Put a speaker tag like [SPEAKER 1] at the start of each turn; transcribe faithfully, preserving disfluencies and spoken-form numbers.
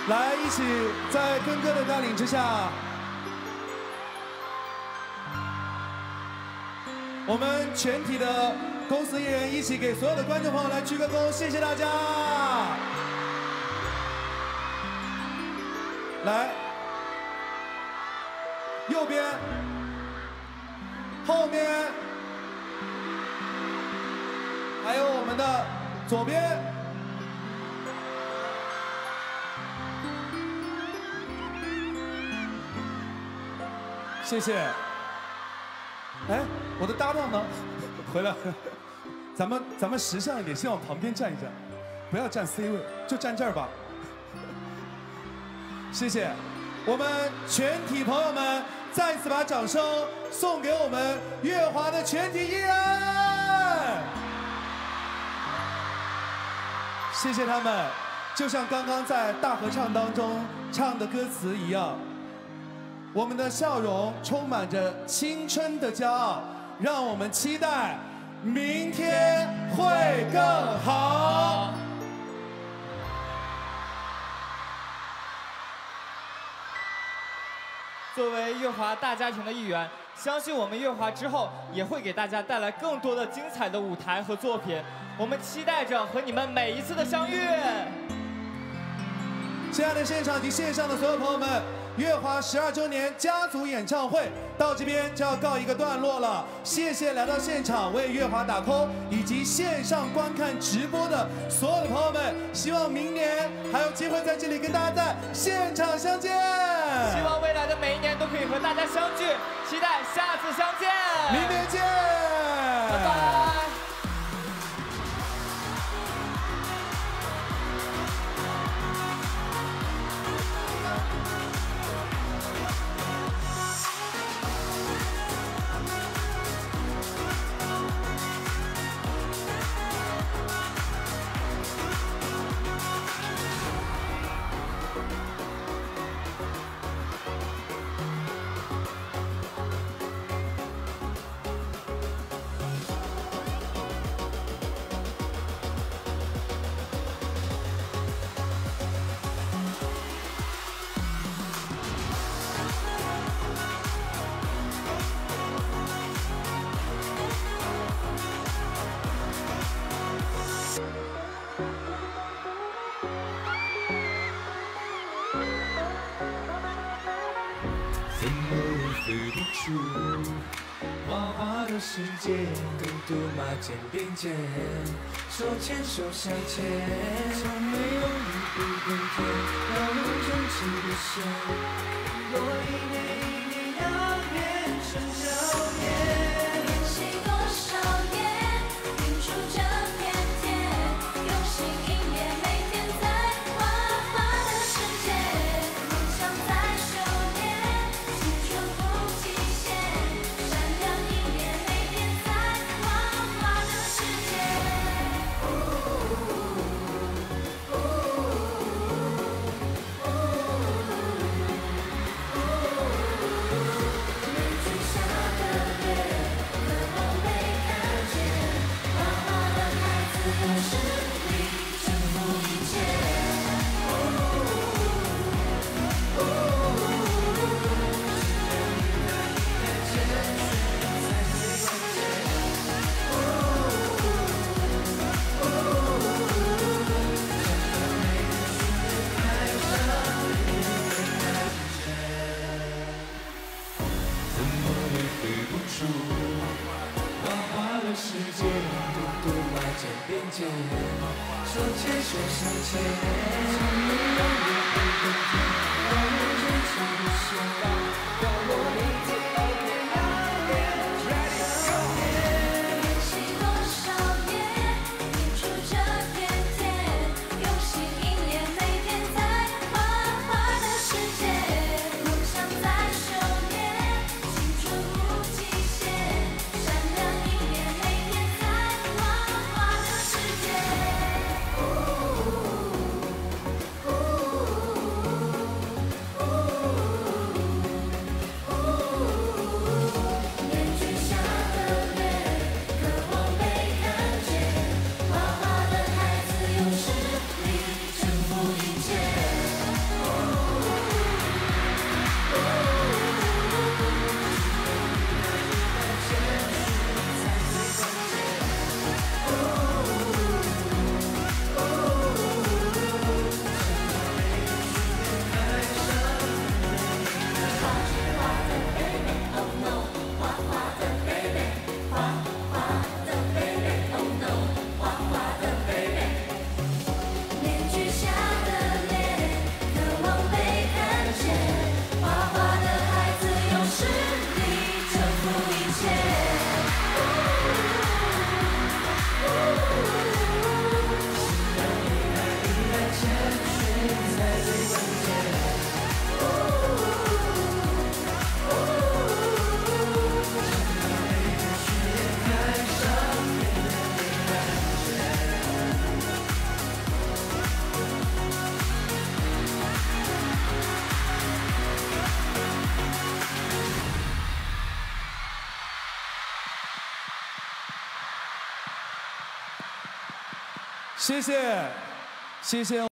[SPEAKER 1] 来，一起在根哥的带领之下，我们全体的公司艺人一起给所有的观众朋友来鞠个躬，谢谢大家。来，右边，后面，还有我们的左边。 谢谢。哎，我的搭档呢？回来，咱们咱们时尚一点，先往旁边站一站，不要站 C 位，就站这儿吧。谢谢，我们全体朋友们再次把掌声送给我们乐华的全体艺人，谢谢他们，就像刚刚在大合唱当中唱的歌词一样。 我们的笑容充满着青春的骄傲，让我们期待明天会更好。
[SPEAKER 2] 作为乐华大家庭的一员，相信我们乐华之后也会给大家带来更多的精彩的舞台和作品。我们期待着和你们每一次的相遇。
[SPEAKER 1] 亲爱的现场及线上的所有朋友们。 乐华十二周年家族演唱会到这边就要告一个段落了，谢谢来到现场为乐华打 call 以及线上观看直播的所有的朋友们，希望明年还有机会在这里跟大家在现场相见。
[SPEAKER 2] 希望未来的每一年都可以和大家相聚，期待下次相见。
[SPEAKER 1] 明年见，
[SPEAKER 2] 拜拜。
[SPEAKER 3] 花花的世界，跟杜马肩并肩，手牵手向前，从没有一步登天，要用真情的线，若一年一年要变成笑颜，
[SPEAKER 4] 练习多少年，拼出这片天，用心音乐，每天在花花的世界，梦想在修炼，青春不极限，闪亮一点，每天在花花的世界。没许下的愿，渴望被看见，花花的孩子用实力征服一切。
[SPEAKER 3] 怎么也回不出花花的世界，跟杜马肩并肩，手牵手向前，从没有一步登天，要用真情的线，让我一天一天要变成笑颜。
[SPEAKER 4] 练习多少年，拼出这片天，用心音乐，每天在花花的世界，梦想在修炼，青春无极限，闪亮一点，每天在花花的世界。呜呜呜
[SPEAKER 1] 谢谢，谢谢。